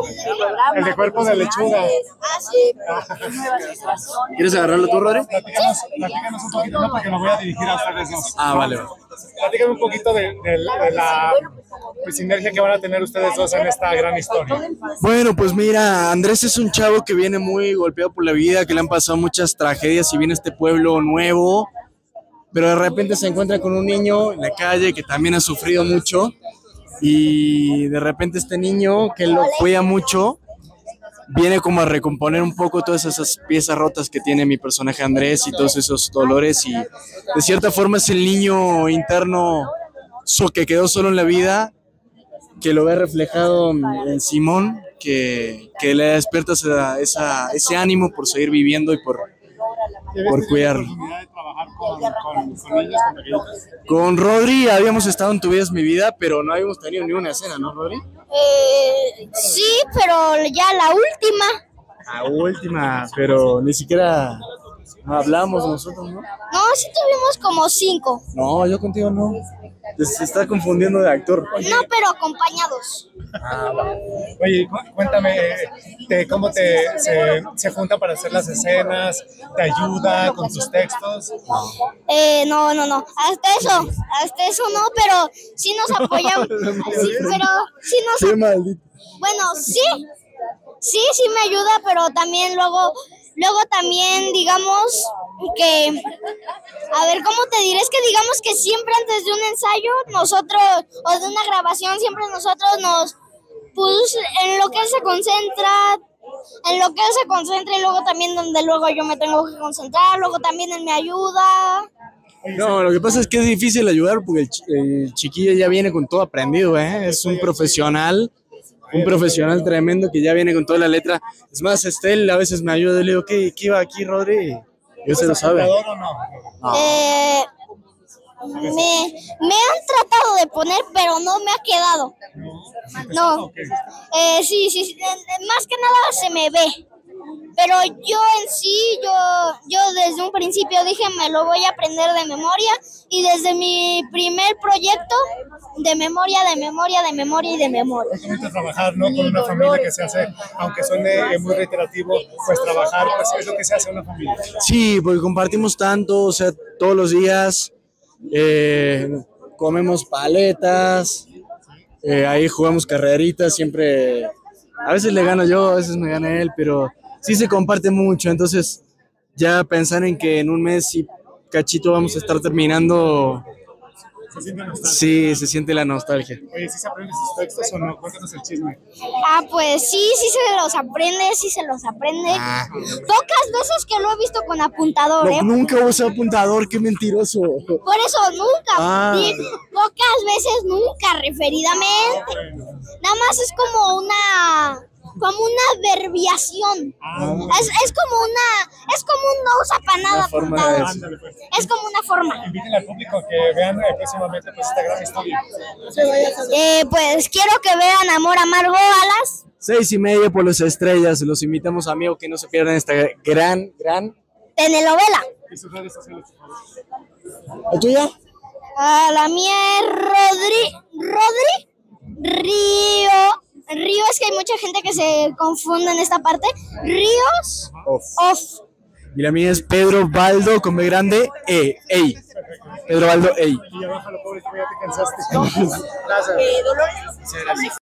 El de cuerpo de lechuga. ¿Quieres agarrarlo tú, Rodri? Platícanos un poquito, no, porque me voy a dirigir a ustedes dos. Ah, vale. Platícame un poquito de la sinergia que van a tener ustedes dos en esta gran historia. Bueno, pues mira, Andrés es un chavo que viene muy golpeado por la vida, que le han pasado muchas tragedias y viene a este pueblo nuevo, pero de repente se encuentra con un niño en la calle que también ha sufrido mucho y de repente este niño que lo cuida mucho viene como a recomponer un poco todas esas piezas rotas que tiene mi personaje Andrés y todos esos dolores y de cierta forma es el niño interno que quedó solo en la vida, que lo ve reflejado en Simón, que le despierta ese ánimo por seguir viviendo y por cuidarlo. Con Rodri habíamos estado en Tu vida es mi vida, pero no habíamos tenido ni una escena, ¿no, Rodri? Sí, pero ya la última. La última, pero ni siquiera hablamos nosotros, ¿no? No, sí tuvimos como 5. No, yo contigo no. Se está confundiendo de actor. No, pero acompañados. Oye, cuéntame cómo se juntan para hacer las escenas, te ayuda con tus textos. No. Hasta eso no, pero sí nos apoyamos. Sí, pero sí nos. Qué maldito. Bueno, sí me ayuda, pero también luego también digamos que, a ver, ¿cómo te diré? Es que digamos que siempre antes de un ensayo nosotros, o de una grabación, siempre nosotros nos, pues, en lo que él se concentra y luego también donde luego yo me tengo que concentrar, luego también él me ayuda. No, lo que pasa es que es difícil ayudar porque el chiquillo ya viene con todo aprendido, ¿eh? Es un profesional tremendo que ya viene con toda la letra. Es más, Estel a veces me ayuda y le digo, ¿qué iba aquí, Rodri? Yo se lo sabe. No. Me han tratado de poner, pero no me ha quedado. No. Sí, más que nada se me ve. Pero yo en sí, yo desde un principio dije, me lo voy a aprender de memoria. Y desde mi primer proyecto, de memoria. Es bonito trabajar, ¿no? Con una familia que se hace, aunque suene muy reiterativo, pues trabajar, pues es lo que se hace en una familia. Sí, porque compartimos tanto, o sea, todos los días comemos paletas, ahí jugamos carreritas, siempre, a veces le gano yo, a veces me gana él, pero sí se comparte mucho, entonces ya pensar en que en un mes y cachito vamos a estar terminando. ¿Se siente nostalgia? Sí, se siente la nostalgia. Oye, ¿sí se aprende sus textos o no? Cuéntanos el chisme. Pues sí se los aprende. Pocas veces que lo he visto con apuntador, No, nunca usé apuntador, qué mentiroso. Por eso nunca. Sí, pocas veces nunca, referidamente. Nada más es como una abreviación. Es como un no usa para nada apuntado. Es como una forma. Inviten al público a que vean próximamente pues esta gran historia. Pues quiero que vean Amor Amargo a las 6:30 por las estrellas. Los invitamos, amigos, que no se pierdan esta gran telenovela. ¿Y sus redes sociales, por favor? ¿La tuya? La mía es Río, es que hay mucha gente que se confunde en esta parte. Ríos Off. Y la mía es Pedro Baldo con B grande ey. Pedro Baldo ey. Y abajo lo pobre, ya te cansaste. Gracias. Dolores.